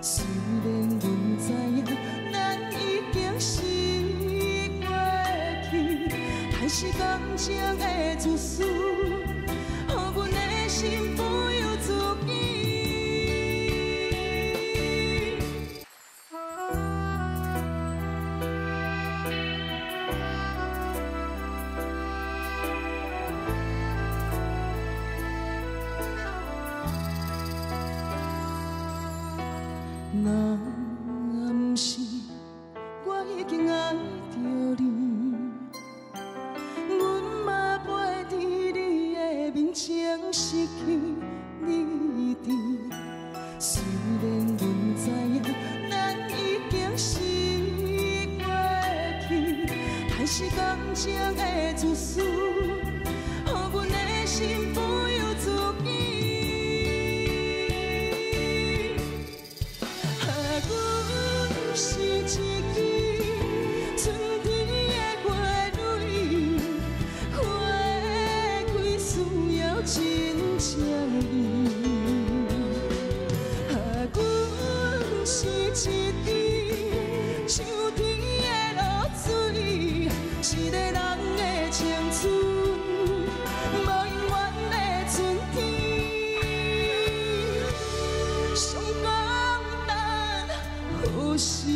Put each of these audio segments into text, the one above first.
虽然阮知影咱已经是过去，还是感情的自私，予阮的心不由自己。若不是我已经爱着你，阮嘛袂伫你的面前失去理智。虽然阮知影咱已经是过去，还是感情的自私，予阮的心不由自己。 是一支春天的花蕊，花开需要真正意。阮是一滴秋天的露水，一个人的青春，无永远的春天。上简单好事。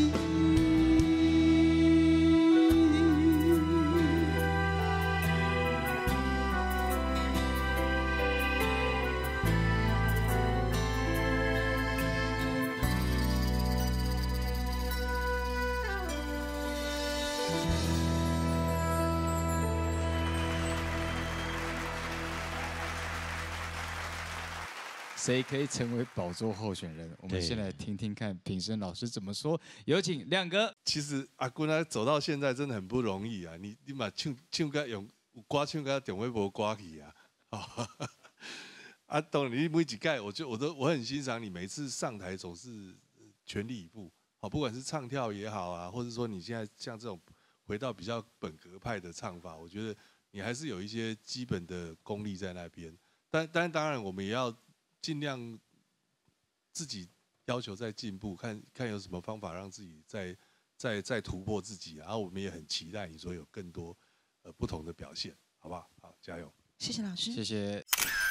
谁可以成为宝座候选人？我们先来听听看评审老师怎么说。有请亮哥。 其实阿君啊，走到现在真的很不容易啊！你把唱歌用歌唱歌中尾无歌去啊！啊，当然你每一届，我很欣赏你，每次上台总是全力以赴。好，不管是唱跳也好啊，或者说你现在像这种回到比较本格派的唱法，我觉得你还是有一些基本的功力在那边。但当然，我们也要尽量自己要求再进步，看有什么方法让自己再突破自己。然后我们也很期待你说有更多不同的表现，好不好？好，加油！ 谢谢老师， 谢谢。